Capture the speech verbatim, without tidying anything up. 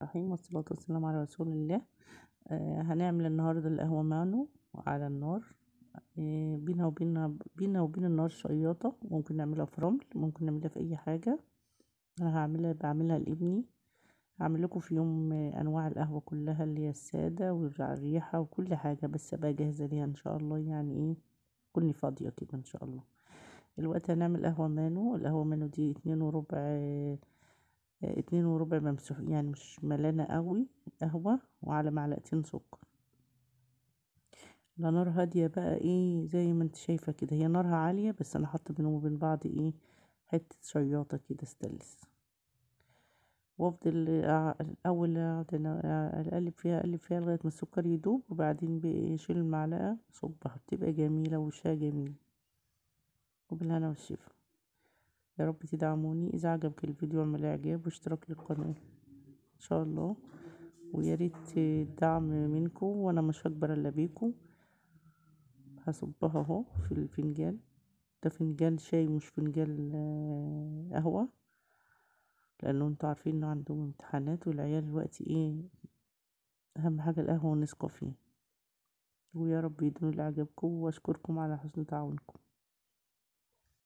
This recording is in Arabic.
الرحيم والصلاة والسلام على رسول الله. آه هنعمل النهاردة القهوة مانو على النار. آه بينا وبينا بينا وبين النار شياطة، ممكن نعملها في رمل، ممكن نعملها في أي حاجة. أنا هعملها بعملها لابني. هعمل لكم في يوم آه أنواع القهوة كلها اللي هي السادة والريحة وكل حاجة، بس أبقى جاهزة ليها إن شاء الله. يعني إيه، كوني فاضية كده إن شاء الله. دلوقتي هنعمل قهوة مانو. القهوة مانو دي اتنين وربع آه اتنين وربع ممسوح، يعني مش ملانة قوي قهوة، وعلى معلقتين سكر. على نار هادية بقى، ايه زي ما انت شايفة كده، هي نارها عالية بس انا حاطة بينهم وبين بعض ايه حتة شياطة كده ستانلس. وافضل أع- الاول اقعد أنا- اقلب فيها اقلب فيها لغاية ما السكر يدوب، وبعدين بقى اشيل المعلقة صبها، بتبقى جميلة وشها جميل. وبالهنا والشفا. يا رب تدعموني. اذا عجبك الفيديو اعمل اعجاب واشتراك للقناة ان شاء الله، ويا ريت الدعم منكم، وانا مش هكبر الا بيكم. هصبها اهو في الفنجان ده، فنجان شاي مش فنجان آه، قهوة، لانه انتوا عارفين انه عندهم امتحانات، والعيال دلوقتي ايه اهم حاجة القهوة والنسكافيه. ويا رب يدوم اللي عجبكم، واشكركم على حسن تعاونكم.